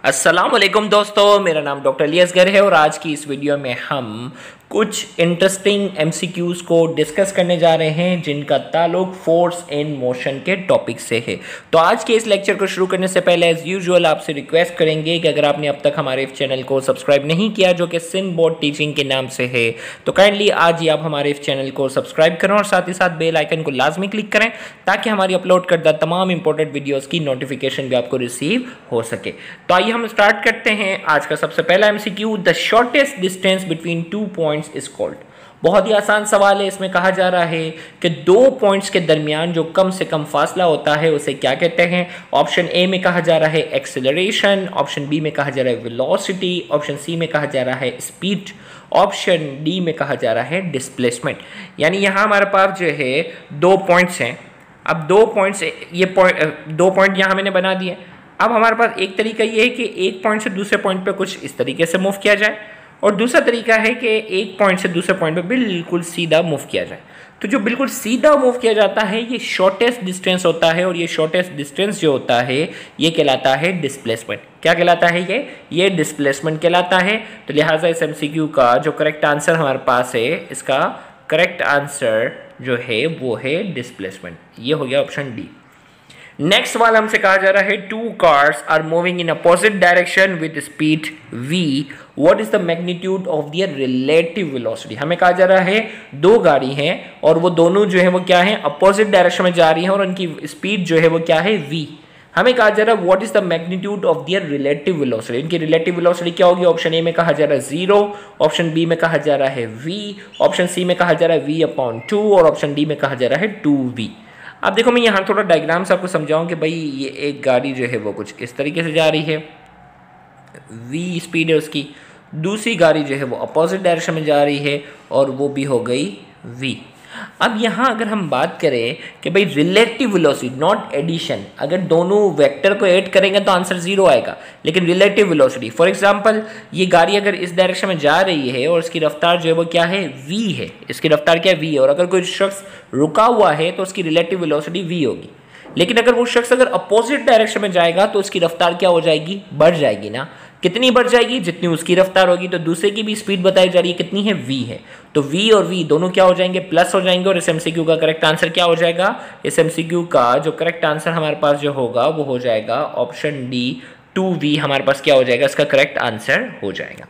अस्सलाम वालेकुम दोस्तों, मेरा नाम डॉक्टर अली है और आज की इस वीडियो में हम कुछ इंटरेस्टिंग एमसीक्यूज़ को डिस्कस करने जा रहे हैं जिनका ताल्लुक फोर्स इन मोशन के टॉपिक से है। तो आज के इस लेक्चर को शुरू करने से पहले एज़ यूजुअल आपसे रिक्वेस्ट करेंगे कि अगर आपने अब तक हमारे इस चैनल को सब्सक्राइब नहीं किया जो कि सिंध बोर्ड टीचिंग के नाम से है तो काइंडली आज ही आप हमारे इस चैनल को सब्सक्राइब करें और साथ ही साथ बेल आइकन को लाजमी क्लिक करें ताकि हमारी अपलोड करदा तमाम इंपॉर्टेंट वीडियोज़ की नोटिफिकेशन भी आपको रिसीव हो सके। तो आइए हम स्टार्ट करते हैं। आज का सबसे पहला MCQ, the shortest distance between 2 points is called. बहुत ही आसान सवाल है। इसमें कहा जा रहा है कि 2 पॉइंट्स के दरमियान जो कम से कम फासला होता है उसे क्या कहते हैं। ऑप्शन ए में कहा जा रहा है एक्सेलरेशन, ऑप्शन बी में कहा जा रहा है वेलोसिटी, ऑप्शन सी में कहा जा रहा है स्पीड, ऑप्शन डी में कहा जा रहा है डिस्प्लेसमेंट। यानी यहाँ हमारे पास जो है 2 पॉइंट्स हैं। अब 2 पॉइंट्स, ये 2 पॉइंट यहाँ मैंने बना दिए। अब हमारे पास एक तरीका ये है कि एक पॉइंट से दूसरे पॉइंट पे कुछ इस तरीके से मूव किया जाए और दूसरा तरीका है कि एक पॉइंट से दूसरे पॉइंट पे बिल्कुल सीधा मूव किया जाए। तो जो बिल्कुल सीधा मूव किया जाता है ये शॉर्टेस्ट डिस्टेंस होता है और ये शॉर्टेस्ट डिस्टेंस जो होता है ये कहलाता है डिस्प्लेसमेंट। क्या कहलाता है ये डिस्प्लेसमेंट कहलाता है। तो लिहाजा इस एमसीक्यू का जो करेक्ट आंसर हमारे पास है, इसका करेक्ट आंसर जो है वो है डिस्प्लेसमेंट। ये हो गया ऑप्शन डी। नेक्स्ट वाला हमसे कहा जा रहा है 2 cars are moving in opposite direction with speed v, what is the magnitude of their relative velocity. हमें कहा जा रहा है 2 गाड़ी हैं और वो दोनों जो है वो क्या है, अपोजिट डायरेक्शन में जा रही हैं और उनकी स्पीड जो है वो क्या है v। हमें कहा जा रहा है what is the magnitude of their relative velocity. इनकी रिलेटिव वेलोसिटी क्या होगी। ऑप्शन ए में कहा जा रहा है 0, ऑप्शन बी में कहा जा रहा है v, ऑप्शन सी में कहा जा रहा है v/2 और ऑप्शन डी में कहा जा रहा है 2v। अब देखो मैं यहाँ थोड़ा डायग्राम से आपको समझाऊं कि भाई ये एक गाड़ी जो है वो कुछ इस तरीके से जा रही है, v स्पीड है उसकी। दूसरी गाड़ी जो है वो अपोजिट डायरेक्शन में जा रही है और वो भी हो गई v। अब यहाँ अगर हम बात करें कि भाई रिलेटिव वेलोसिटी नॉट एडिशन, अगर दोनों वेक्टर को ऐड करेंगे तो आंसर 0 आएगा, लेकिन रिलेटिव वेलोसिटी फॉर एग्जांपल ये गाड़ी अगर इस डायरेक्शन में जा रही है और इसकी रफ्तार जो है वो क्या है v है, इसकी रफ्तार क्या v है और अगर कोई शख्स रुका हुआ है तो उसकी रिलेटिव वेलोसिटी v होगी। लेकिन अगर वो शख्स अगर अपोजिट डायरेक्शन में जाएगा तो उसकी रफ्तार क्या हो जाएगी, बढ़ जाएगी ना। कितनी बढ़ जाएगी, जितनी उसकी रफ्तार होगी। तो दूसरे की भी स्पीड बताई जा रही है कितनी है, v है। तो v और v दोनों क्या हो जाएंगे, प्लस हो जाएंगे और इस एमसीक्यू का करेक्ट आंसर क्या हो जाएगा। इस एमसीक्यू का जो करेक्ट आंसर हमारे पास जो होगा वो हो जाएगा ऑप्शन डी 2v। हमारे पास क्या हो जाएगा, इसका करेक्ट आंसर हो जाएगा।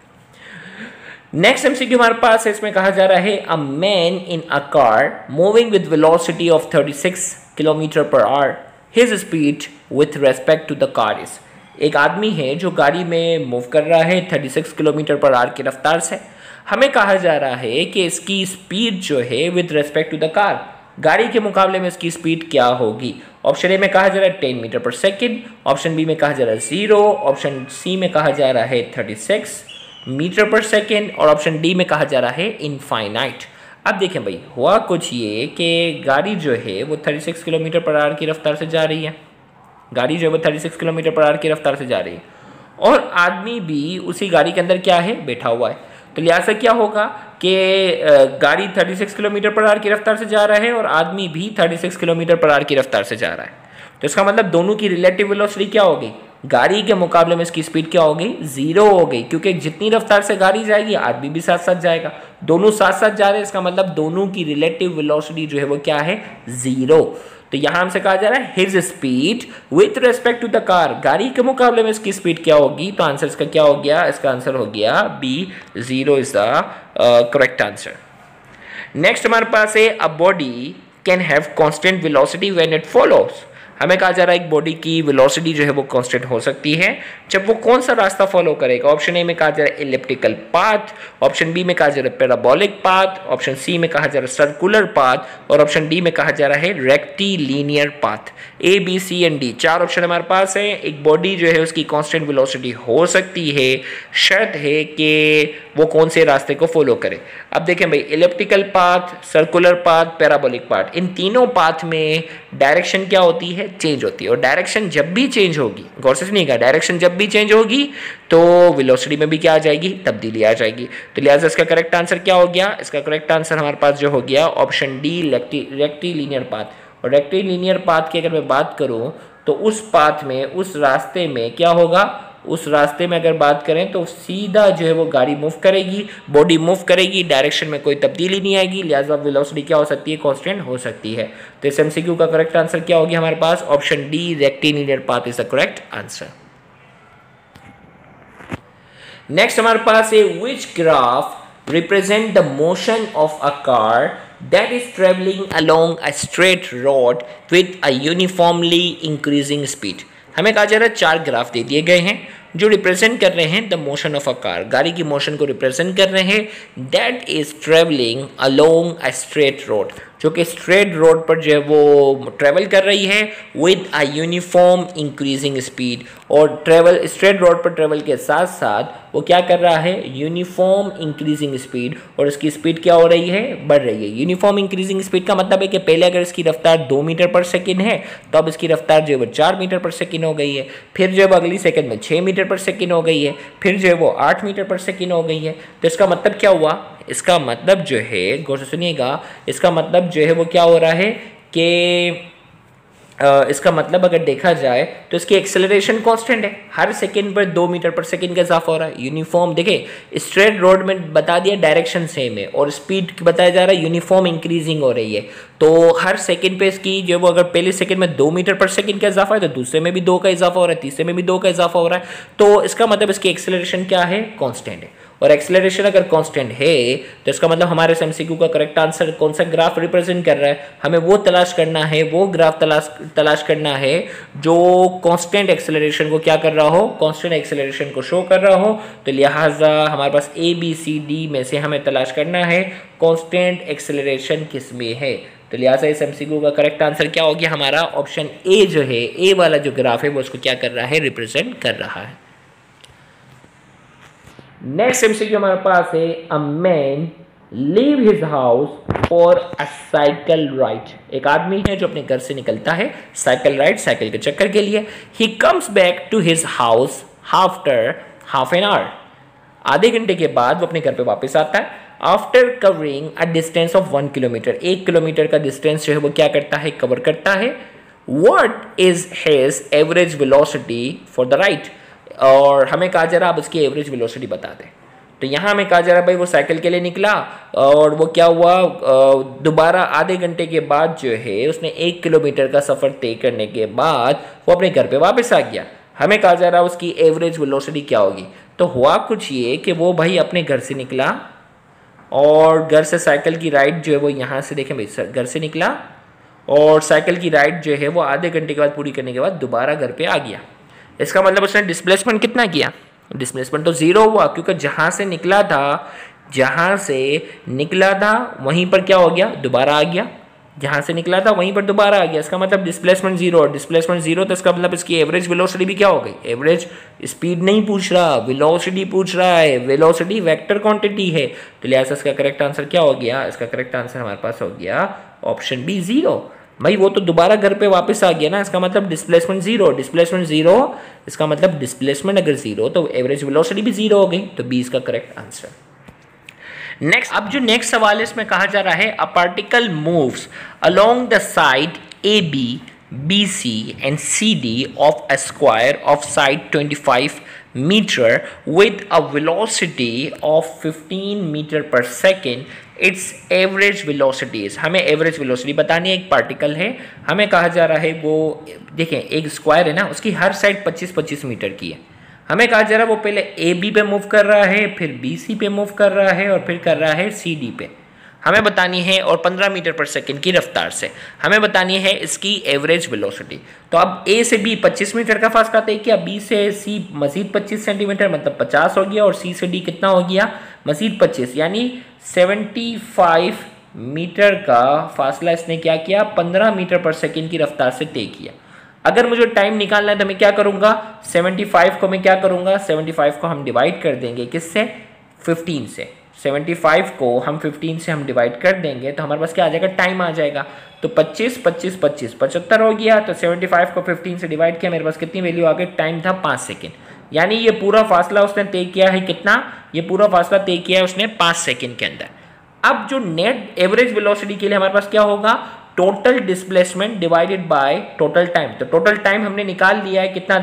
नेक्स्ट एमसीक्यू हमारे पास है, इसमें कहा जा रहा है a man in a car moving with velocity of 36 kilometre per hour, his speed with respect to the car is. एक आदमी है जो गाड़ी में मूव कर रहा है 36 किलोमीटर पर आवर की रफ्तार से। हमें कहा जा रहा है कि इसकी स्पीड जो है with respect to the car, गाड़ी के मुकाबले में इसकी स्पीड क्या होगी। ऑप्शन ए में कहा जा रहा है 10 मीटर पर सेकेंड, ऑप्शन बी में कहा जा रहा है 0, ऑप्शन सी में कहा जा रहा है 36 मीटर पर सेकेंड और ऑप्शन डी में कहा जा रहा है इनफाइनाइट। अब देखें भाई हुआ कुछ ये कि गाड़ी जो है वो 36 किलोमीटर पर आवर की रफ्तार से जा रही है, गाड़ी जो है वो 36 किलोमीटर पर आवर की रफ्तार से जा रही है और आदमी भी उसी गाड़ी के अंदर क्या है, बैठा हुआ है। तो लिहाजा क्या होगा कि गाड़ी 36 किलोमीटर पर आवर की रफ्तार से जा रहा है और आदमी भी 36 किलोमीटर पर आवर की रफ्तार से जा रहा है। तो इसका मतलब दोनों की रिलेटिव वेलोसिटी क्या होगी, गाड़ी के मुकाबले में इसकी स्पीड क्या होगी, 0 हो गई। क्योंकि जितनी रफ्तार से गाड़ी जाएगी आदमी भी साथ साथ जाएगा, दोनों साथ साथ जा रहे हैं। इसका मतलब दोनों की रिलेटिव वेलोसिटी जो है वो क्या है, 0। तो यहां हमसे कहा जा रहा है his speed with respect to the car, गाड़ी के मुकाबले में इसकी स्पीड क्या होगी। तो आंसर इसका क्या हो गया, इसका आंसर हो गया B, 0 is the correct answer. Next हमारे पास है a body can have constant velocity when it follows. हमें कहा जा रहा है एक बॉडी की वेलोसिटी जो है वो कांस्टेंट हो सकती है जब वो कौन सा रास्ता फॉलो करेगा। ऑप्शन ए में कहा जा रहा है इलिप्टिकल पाथ, ऑप्शन बी में कहा जा रहा है पैराबोलिक पाथ, ऑप्शन सी में कहा जा रहा है सर्कुलर पाथ और ऑप्शन डी में कहा जा रहा है rectilinear path. A B C and D 4 option हमारे पास है। एक बॉडी जो है उसकी कांस्टेंट वेलोसिटी हो सकती है, शर्त है कि वो कौन से रास्ते को फॉलो करे। अब देखें भाई elliptical path, circular path, parabolic path, इन तीनों पाथ में डायरेक्शन क्या होती है, चेंज होती है। और डायरेक्शन जब भी चेंज होगी, गौर से सुनिएगा, डायरेक्शन जब भी चेंज होगी तो वेलोसिटी में भी क्या आ जाएगी, तब्दीली आ जाएगी। तो लिहाजा इसका करेक्ट आंसर क्या हो गया, इसका करेक्ट आंसर हमारे पास जो हो गया ऑप्शन डी रेक्टिलिनियर पाथ। और रेक्टिलिनियर पाथ की अगर मैं बात करूं तो उस पाथ में, उस रास्ते में क्या होगा, उस रास्ते में अगर बात करें तो सीधा जो है वो गाड़ी मूव करेगी, बॉडी मूव करेगी, डायरेक्शन में कोई तब्दीली नहीं आएगी, लिहाजा वेलोसिटी क्या हो सकती है, कांस्टेंट हो सकती है। तो इस एमसीक्यू का करेक्ट आंसर क्या होगी हमारे पास, option D rectilinear path is the correct answer. Next हमारे पास है which graph represent the motion of a car that is traveling along a straight road with a uniformly increasing speed। हमें कहा जा रहा है 4 ग्राफ दे दिए गए हैं जो रिप्रेजेंट कर रहे हैं the motion of a car, गाड़ी की मोशन को रिप्रेजेंट कर रहे हैं, that is travelling along a straight road, जो कि स्ट्रेट रोड पर जो है वो ट्रेवल कर रही है with a uniform increasing speed, और ट्रेवल स्ट्रेट रोड पर ट्रेवल के साथ साथ वो क्या कर रहा है, यूनिफॉर्म इंक्रीजिंग स्पीड, और इसकी स्पीड क्या हो रही है, बढ़ रही है। यूनिफॉर्म इंक्रीजिंग स्पीड का मतलब है कि पहले अगर इसकी रफ्तार 2 मीटर पर सेकेंड है तो अब इसकी रफ्तार जो है वो 4 मीटर पर सेकेंड हो गई है, फिर जो है अगली सेकेंड में 6 मीटर पर सेकेंड हो गई है, फिर जो है वो 8 मीटर पर सेकेंड हो गई है। तो इसका मतलब क्या हुआ, इसका मतलब जो है गौर से सुनिएगा, इसका मतलब जो है वो क्या हो रहा है कि इसका मतलब अगर देखा जाए तो इसकी एक्सेलरेशन कांस्टेंट है, हर सेकंड पर 2 मीटर पर सेकंड का इजाफा हो रहा है। यूनिफॉर्म देखिए स्ट्रेट रोड में बता दिया डायरेक्शन सेम है और स्पीड बताया जा रहा है यूनिफॉर्म इंक्रीजिंग हो रही है, तो हर सेकंड पे इसकी जो वो अगर पहले सेकंड में 2 मीटर पर सेकंड का इजाफा है तो दूसरे में भी 2 का इजाफा हो रहा है, तीसरे में भी 2 का इजाफा हो रहा है, तो इसका मतलब इसकी एक्सेलरेशन क्या है, कांस्टेंट है। और एक्सेलरेशन अगर कांस्टेंट है तो इसका मतलब हमारे एमसीक्यू का करेक्ट आंसर कौन सा ग्राफ रिप्रेजेंट कर रहा है, हमें वो तलाश करना है, वो ग्राफ तलाश करना है जो कांस्टेंट एक्सेलरेशन को क्या कर रहा हो, कांस्टेंट एक्सेलरेशन को शो कर रहा हो। तो लिहाजा हमारे पास ए बी सी डी में से हमें तलाश करना है कांस्टेंट एक्सेलरेशन किस में है। तो लिहाजा इस एमसीक्यू का करेक्ट आंसर क्या हो गया हमारा, ऑप्शन ए जो है, ए वाला जो ग्राफ है वो उसको क्या कर रहा है, रिप्रेजेंट कर रहा है। नेक्स्ट एमसीक्यू हमारे पास है a man leave his house for a cycle ride. एक आदमी है जो अपने घर से निकलता है साइकिल राइड, साइकिल के चक्कर के लिए। He comes back to his house after half an hour. आधे घंटे के बाद वो अपने घर पे वापस आता है। After covering a distance of 1 kilometre, 1 kilometre का डिस्टेंस जो है वो क्या करता है, कवर करता है। What is his average velocity for the ride, और हमें कहा जा रहा है आप इसकी एवरेज वेलोसिटी बता दें। तो यहाँ हमें कहा जा रहा है भाई वो साइकिल के लिए निकला और वो क्या हुआ, दोबारा आधे घंटे के बाद जो है उसने 1 किलोमीटर का सफ़र तय करने के बाद वो अपने घर पे वापस आ गया। हमें कहा जा रहा है उसकी एवरेज वेलोसिटी क्या होगी। तो हुआ कुछ ये कि वो भाई अपने घर से निकला और घर से साइकिल की राइड जो है वो यहाँ से देखें भाई घर से निकला और साइकिल की राइड जो है वो आधे घंटे के बाद पूरी करने के बाद दोबारा घर पे आ गया। इसका मतलब उसने डिस्प्लेसमेंट कितना किया, डिस्प्लेसमेंट तो 0 हुआ, क्योंकि जहाँ से निकला था वहीं पर क्या हो गया, दोबारा आ गया। जहाँ से निकला था वहीं पर दोबारा आ गया, इसका मतलब डिस्प्लेसमेंट 0, और डिस्प्लेसमेंट 0 तो इसका मतलब इसकी एवरेज वेलोसिटी भी क्या हो गई, एवरेज स्पीड नहीं पूछ रहा, वेलोसिटी पूछ रहा है। वेलोसिटी वेक्टर क्वांटिटी है, तो लिहाजा इसका करेक्ट आंसर क्या हो गया, इसका करेक्ट आंसर हमारे पास हो गया ऑप्शन बी 0। भाई वो तो दोबारा घर पे वापस आ गया ना, इसका मतलब डिस्प्लेसमेंट 0, डिस्प्लेसमेंट 0, इसका मतलब डिस्प्लेसमेंट अगर 0 तो एवरेज वेलोसिटी भी 0 हो गई, तो बी इसका करेक्ट आंसर। नेक्स्ट, अब जो नेक्स्ट सवाल है इसमें कहा जा रहा है a particle moves along the side A B B C and C D of a square of side 25 meter with a velocity of 15 meter per second, its average velocity is, हमें average velocity बतानी है। एक particle है, हमें कहा जा रहा है वो देखें एक स्क्वायर है ना, उसकी हर साइड 25-25 मीटर की है। हमें कहा जा रहा है वो पहले ए बी पे मूव कर रहा है, फिर बी सी पे मूव कर रहा है और फिर कर रहा है सी डी पे। हमें बतानी है, और 15 मीटर पर सेकंड की रफ्तार से हमें बतानी है इसकी एवरेज वेलोसिटी। तो अब ए से बी 25 मीटर का फासला तय किया, बी से सी मजीद 25 सेंटीमीटर मतलब 50 हो गया, और सी से डी कितना हो गया, मजीद 25, यानी 75 मीटर का फासला इसने क्या किया, 15 मीटर पर सेकंड की रफ्तार से तय किया। अगर मुझे टाइम निकालना है तो मैं क्या करूँगा, 75 को मैं क्या करूँगा, 75 को हम डिवाइड कर देंगे किससे, 15 से। 75 को हम 15 से हम डिवाइड कर देंगे तो हमारे पास क्या आ जाएगा, टाइम आ जाएगा। तो 25 25 25 75 हो गया। तो 75 को 15 से डिवाइड किया, मेरे पास कितनी वैल्यू आ गई, टाइम था 5 सेकेंड। यानी ये पूरा फासला उसने तय किया है कितना, ये पूरा फासला तय किया है उसने 5 सेकेंड के अंदर। अब जो नेट एवरेज वेलोसिटी के लिए हमारे पास क्या होगा, total displacement divided by total time. तो टोटल टाइम हमने निकाल लिया है, कितना था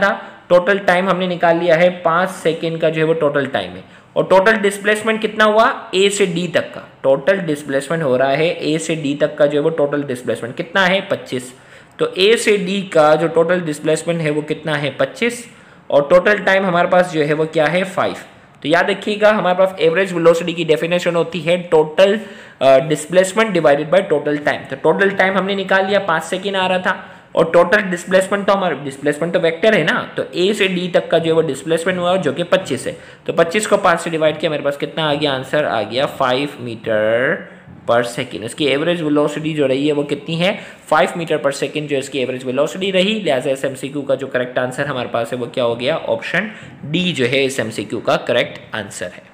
टोटल टाइम हमने निकाल लिया है 5 सेकेंड का जो है वो टोटल टाइम है। और टोटल डिस्प्लेसमेंट कितना हुआ ए से डी तक का, टोटल डिस्प्लेसमेंट हो रहा है ए से डी तक का जो है वो टोटल डिस्प्लेसमेंट कितना है 25। तो ए से डी का जो टोटल डिस्प्लेसमेंट है वो कितना है 25 और टोटल टाइम हमारे पास जो है वो क्या है 5। तो याद रखिएगा हमारे पास एवरेज वेलोसिटी की डेफिनेशन होती है total displacement divided by total time. तो टोटल टाइम हमने निकाल लिया 5 सेकेंड आ रहा था और टोटल डिस्प्लेसमेंट तो हमारा डिस्प्लेसमेंट तो वेक्टर है ना, तो ए से डी तक का जो है वो डिस्प्लेसमेंट हुआ जो कि 25 है। तो 25 को 5 से डिवाइड किया मेरे पास कितना आ गया, आंसर आ गया 5 मीटर पर सेकेंड। इसकी एवरेज वेलोसिटी जो रही है वो कितनी है 5 मीटर पर सेकेंड जो इसकी एवरेज वेलोसिटी रही। लिहाजा इस एमसीक्यू का जो करेक्ट आंसर हमारे पास है वो क्या हो गया, ऑप्शन डी जो है इस एमसीक्यू का करेक्ट आंसर है।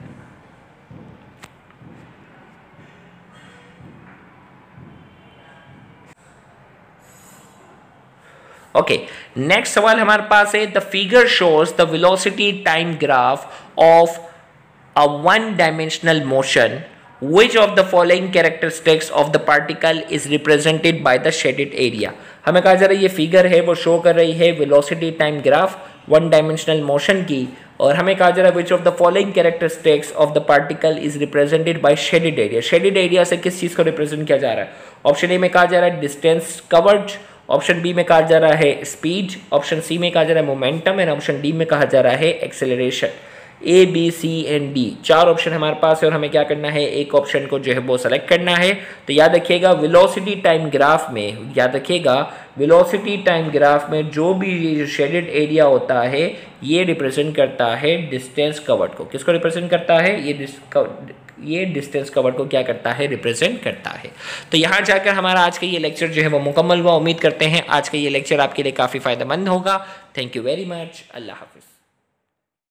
ओके, नेक्स्ट सवाल हमारे पास है the figure shows the velocity time graph of a one dimensional motion which of the following characteristics of the particle is represented by the shaded area। हमें कहा जा रहा है ये फिगर है वो शो कर रही है velocity time graph one dimensional motion की और हमें कहा जा रहा है which of the following characteristics of the particle is represented by shaded area। shaded area से किस चीज़ को रिप्रेजेंट किया जा रहा है, ऑप्शन ए में कहा जा रहा है डिस्टेंस कवर्ड, ऑप्शन बी में कहा जा रहा है स्पीड, ऑप्शन सी में कहा जा रहा है मोमेंटम एंड ऑप्शन डी में कहा जा रहा है acceleration. A B C and D चार ऑप्शन हमारे पास है और हमें क्या करना है, एक ऑप्शन को जो है वो सेलेक्ट करना है। तो याद रखिएगा वेलोसिटी टाइम ग्राफ में, याद रखिएगा वेलोसिटी टाइम ग्राफ में जो भी शेडेड एरिया होता है ये रिप्रेजेंट करता है डिस्टेंस कवर्ड को। किसको रिप्रेजेंट करता है, ये डिस्टेंस कवर्ड को क्या करता है, रिप्रेजेंट करता है। तो यहाँ जाकर हमारा आज का ये लेक्चर जो है वो मुकम्मल हुआ। उम्मीद करते हैं आज का ये लेक्चर आपके लिए काफ़ी फायदेमंद होगा। Thank you very much. अल्लाह हाफिज़।